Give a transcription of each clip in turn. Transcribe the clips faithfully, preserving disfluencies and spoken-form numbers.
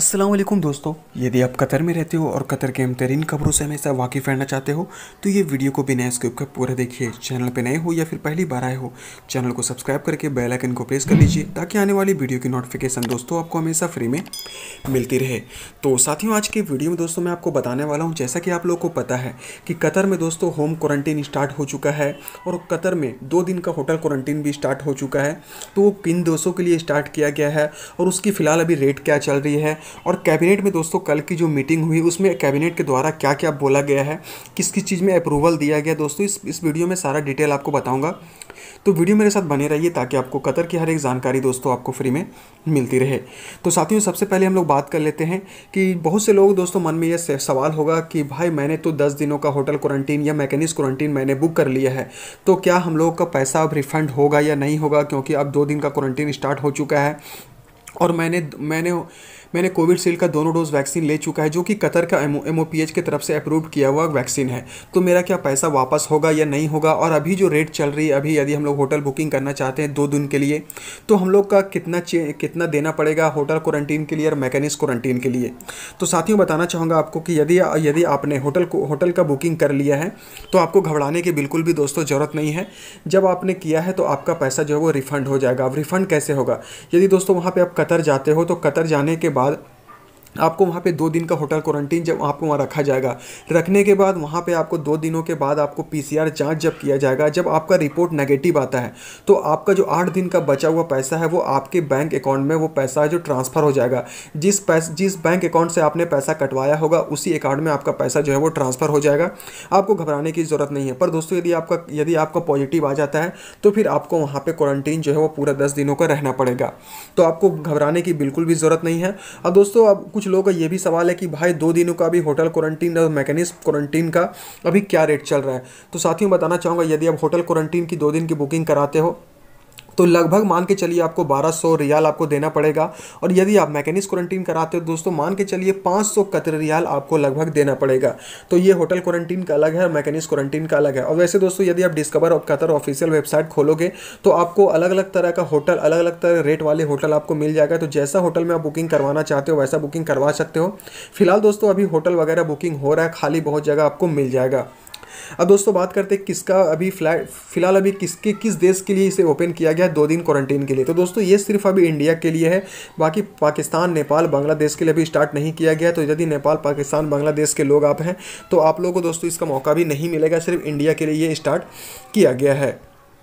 अस्सलाम वालेकुम दोस्तों, यदि आप कतर में रहते हो और कतर के बेहतरीन खबरों से हमेशा वाकिफ़ रहना चाहते हो तो ये वीडियो को बिना स्किप कर पूरा देखिए। चैनल पे नए हो या फिर पहली बार आए हो, चैनल को सब्सक्राइब करके बेल आइकन को प्रेस कर लीजिए ताकि आने वाली वीडियो की नोटिफिकेशन दोस्तों आपको हमेशा फ्री में मिलती रहे। तो साथियों, आज की वीडियो में दोस्तों मैं आपको बताने वाला हूँ, जैसा कि आप लोगों को पता है कि कतर में दोस्तों होम क्वारंटीन स्टार्ट हो चुका है और कतर में दो दिन का होटल क्वारंटीन भी स्टार्ट हो चुका है। तो वो किन देशों के लिए स्टार्ट किया गया है और उसकी फ़िलहाल अभी रेट क्या चल रही है, और कैबिनेट में दोस्तों कल की जो मीटिंग हुई उसमें कैबिनेट के द्वारा क्या क्या बोला गया है, किस किस चीज़ में अप्रूवल दिया गया दोस्तों, इस इस वीडियो में सारा डिटेल आपको बताऊंगा। तो वीडियो मेरे साथ बने रहिए ताकि आपको कतर की हर एक जानकारी दोस्तों आपको फ्री में मिलती रहे। तो साथियों, सबसे पहले हम लोग बात कर लेते हैं कि बहुत से लोग दोस्तों मन में ये सवाल होगा कि भाई मैंने तो दस दिनों का होटल क्वारंटीन या मैकेनिक क्वारंटीन मैंने बुक कर लिया है, तो क्या हम लोगों का पैसा अब रिफंड होगा या नहीं होगा, क्योंकि अब दो दिन का क्वारंटीन स्टार्ट हो चुका है और मैंने मैंने मैंने कोविडशील्ड का दोनों डोज वैक्सीन ले चुका है, जो कि कतर का एम ओ पी एच की तरफ से अप्रूव किया हुआ वैक्सीन है। तो मेरा क्या पैसा वापस होगा या नहीं होगा, और अभी जो रेट चल रही है, अभी यदि हम लोग होटल बुकिंग करना चाहते हैं दो दिन के लिए तो हम लोग का कितना कितना देना पड़ेगा होटल क्वारंटीन के लिए और मैकेनिक क्वारंटीन के लिए। तो साथियों, बताना चाहूँगा आपको कि यदि यदि आपने होटल को होटल का बुकिंग कर लिया है तो आपको घबराने की बिल्कुल भी दोस्तों ज़रूरत नहीं है। जब आपने किया है तो आपका पैसा जो है वो रिफ़ंड हो जाएगा। अब रिफ़ंड कैसे होगा? यदि दोस्तों वहाँ पर आप कतर जाते हो तो कतर जाने के बाद आपको वहाँ पे दो दिन का होटल क्वारंटीन जब आपको वहाँ रखा जाएगा, रखने के बाद वहाँ पे आपको दो दिनों के बाद आपको पी सी आर जांच जब किया जाएगा, जब आपका रिपोर्ट नेगेटिव आता है तो आपका जो आठ दिन का बचा हुआ पैसा है वो आपके बैंक अकाउंट में वो पैसा जो ट्रांसफ़र हो जाएगा। जिस पैस जिस बैंक अकाउंट से आपने पैसा कटवाया होगा उसी अकाउंट में आपका पैसा जो है वो ट्रांसफ़र हो जाएगा। आपको घबराने की ज़रूरत नहीं है। पर दोस्तों, यदि आपका यदि आपका पॉजिटिव आ जाता है तो फिर आपको वहाँ पर क्वारंटीन जो है वो पूरा दस दिनों का रहना पड़ेगा। तो आपको घबराने की बिल्कुल भी ज़रूरत नहीं है। अब दोस्तों, अब कुछ लोगों का ये भी सवाल है कि भाई दो दिनों का भी होटल क्वारंटीन और मैकेनिक क्वारंटीन का अभी क्या रेट चल रहा है। तो साथियों, बताना चाहूँगा, यदि आप होटल क्वारंटीन की दो दिन की बुकिंग कराते हो तो लगभग मान के चलिए आपको बारह सौ रियाल आपको देना पड़ेगा, और यदि आप मैकेनिक क्वारंटीन कराते हो दोस्तों मान के चलिए पाँच सौ कतर रियाल आपको लगभग देना पड़ेगा। तो ये होटल क्वारंटीन का अलग है और मैकेनिक क्वारंटीन का अलग है। और वैसे दोस्तों, यदि आप डिस्कवर और कतर ऑफिशियल वेबसाइट खोलोगे तो आपको अलग अलग तरह का होटल, अलग अलग तरह रेट वाले होटल आपको मिल जाएगा। तो जैसा होटल में आप बुकिंग करवाना चाहते हो वैसा बुकिंग करवा सकते हो। फिलहाल दोस्तों अभी होटल वगैरह बुकिंग हो रहा है, खाली बहुत जगह आपको मिल जाएगा। अब दोस्तों बात करते हैं किसका अभी फ्लैट फिलहाल अभी किसके किस देश के लिए इसे ओपन किया गया है दो दिन क्वारंटीन के लिए। तो दोस्तों ये सिर्फ अभी इंडिया के लिए है, बाकी पाकिस्तान, नेपाल, बांग्लादेश के लिए अभी स्टार्ट नहीं किया गया। तो यदि नेपाल, पाकिस्तान, बांग्लादेश के लोग आप हैं तो आप लोगों को दोस्तों इसका मौका भी नहीं मिलेगा, सिर्फ इंडिया के लिए ये स्टार्ट किया गया है।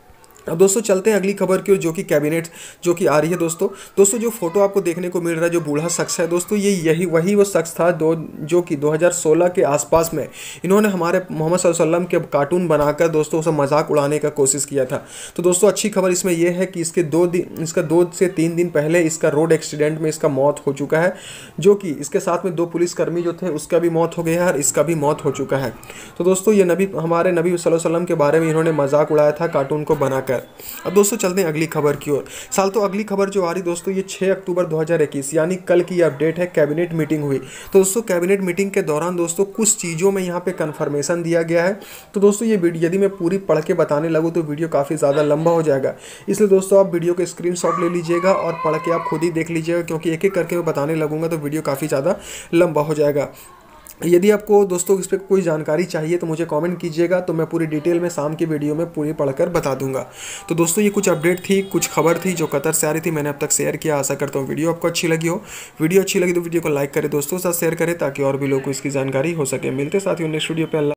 अब दोस्तों चलते हैं अगली खबर की ओर, जो कि कैबिनेट जो कि आ रही है दोस्तों। दोस्तों जो फोटो आपको देखने को मिल रहा है, जो बूढ़ा शख्स है दोस्तों, ये यही वही वो शख्स था दो जो कि दो हज़ार सोलह के आसपास में इन्होंने हमारे मोहम्मद सल्लल्लाहु अलैहि वसल्लम के कार्टून बनाकर दोस्तों उसे मजाक उड़ाने का कोशिश किया था। तो दोस्तों अच्छी खबर इसमें यह है कि इसके दो दिन इसका दो से तीन दिन पहले इसका रोड एक्सीडेंट में इसका मौत हो चुका है, जो कि इसके साथ में दो पुलिसकर्मी जो थे उसका भी मौत हो गया है और इसका भी मौत हो चुका है। तो दोस्तों ये नबी हमारे नबी सल्लल्लाहु अलैहि वसल्लम के बारे में इन्होंने मजाक उड़ाया था कार्टून को बनाकर। अब दोस्तों चलते हैं अगली खबर की ओर। साल तो अगली खबर जो आ रही दोस्तों, ये छह अक्टूबर दो हज़ार इक्कीस यानी कल की अपडेट है। कैबिनेट मीटिंग हुई तो दोस्तों कैबिनेट मीटिंग के दौरान दोस्तों कुछ चीज़ों में यहाँ पे कन्फर्मेशन दिया गया है। तो दोस्तों ये वीडियो यदि मैं पूरी पढ़ के बताने लगूँ तो वीडियो काफ़ी ज़्यादा लंबा हो जाएगा, इसलिए दोस्तों आप वीडियो के स्क्रीनशॉट ले लीजिएगा और पढ़ के आप खुद ही देख लीजिएगा, क्योंकि एक एक करके मैं बताने लगूंगा तो वीडियो काफ़ी ज़्यादा लंबा हो जाएगा। यदि आपको दोस्तों इस पर कोई जानकारी चाहिए तो मुझे कमेंट कीजिएगा, तो मैं पूरी डिटेल में शाम की वीडियो में पूरी पढ़कर बता दूंगा। तो दोस्तों ये कुछ अपडेट थी, कुछ खबर थी जो कतर से आ रही थी, मैंने अब तक शेयर किया। आशा करता हूँ वीडियो आपको अच्छी लगी हो। वीडियो अच्छी लगी तो वीडियो को लाइक करें, दोस्तों के साथ शेयर करें ताकि और भी लोगों को इसकी जानकारी हो सके। मिलते साथियों नेक्स्ट वीडियो पे।